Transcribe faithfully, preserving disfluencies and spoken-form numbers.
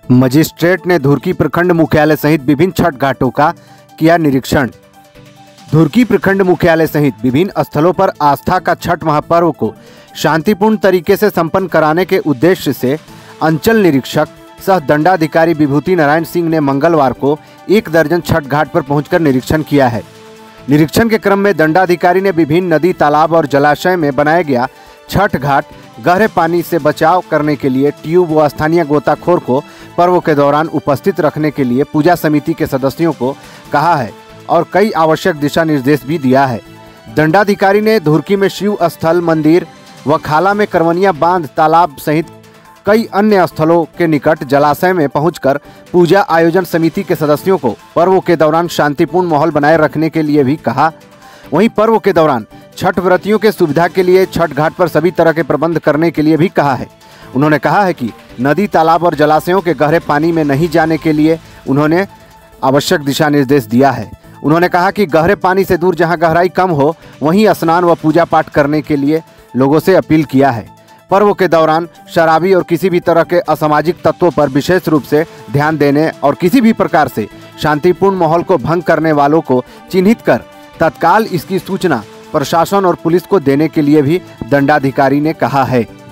Magistrate ने धुर्की प्रखंड मुख्यालय सहित विभिन्न छठ घाटों का किया निरीक्षण। धुर्की प्रखंड मुख्यालय सहित विभिन्न स्थलों पर आस्था का छठ महापर्व को शांतिपूर्ण तरीके से संपन्न कराने के उद्देश्य से अंचल निरीक्षक सह दंडाधिकारी विभूति नारायण सिंह ने मंगलवार को एक दर्जन छठ घाट पर पहुंचकर निरीक्षण किया है। निरीक्षण के क्रम में दंडाधिकारी ने विभिन्न नदी, तालाब और जलाशय में बनाया गया छठ घाट गहरे पानी से बचाव करने के लिए ट्यूब व स्थानीय गोताखोर को पर्व के दौरान उपस्थित रखने के लिए पूजा समिति के सदस्यों को कहा है और कई आवश्यक दिशा निर्देश भी दिया है। दंडाधिकारी ने धुर्की में शिव स्थल, मंदिर व खाला में करवनिया बांध, तालाब सहित कई अन्य स्थलों के निकट जलाशय में पहुंचकर पूजा आयोजन समिति के सदस्यों को पर्व के दौरान शांतिपूर्ण माहौल बनाए रखने के लिए भी कहा। वहीं पर्व के दौरान छठ व्रतियों के सुविधा के लिए छठ घाट पर सभी तरह के प्रबंध करने के लिए भी कहा है। उन्होंने कहा है कि नदी, तालाब और जलाशयों के गहरे पानी में नहीं जाने के लिए उन्होंने आवश्यक दिशा निर्देश दिया है। उन्होंने कहा कि गहरे पानी से दूर जहां गहराई कम हो वहीं स्नान व पूजा पाठ करने के लिए लोगों से अपील किया है। पर्व के दौरान शराबी और किसी भी तरह के असामाजिक तत्वों पर विशेष रूप से ध्यान देने और किसी भी प्रकार से शांतिपूर्ण माहौल को भंग करने वालों को चिन्हित कर तत्काल इसकी सूचना प्रशासन और पुलिस को देने के लिए भी दंडाधिकारी ने कहा है।